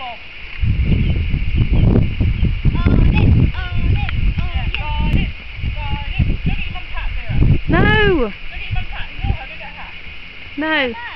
Bob. No! Look at your mum pat. Ignore her, go get her hat. No!